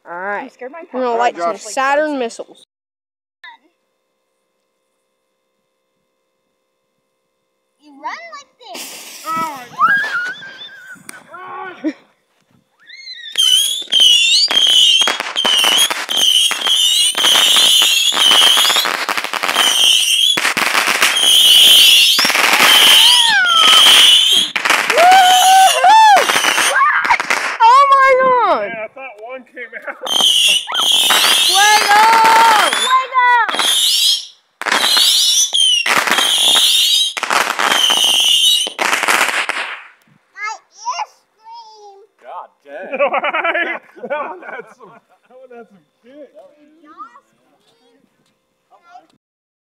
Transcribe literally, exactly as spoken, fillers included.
Alright. You scared my We're gonna light some Saturn missiles. You run like this. Oh my God. Man, I thought one came out. Fuego! Fuego! My ear scream. God dang. That one had some, that one had some kick. Y'all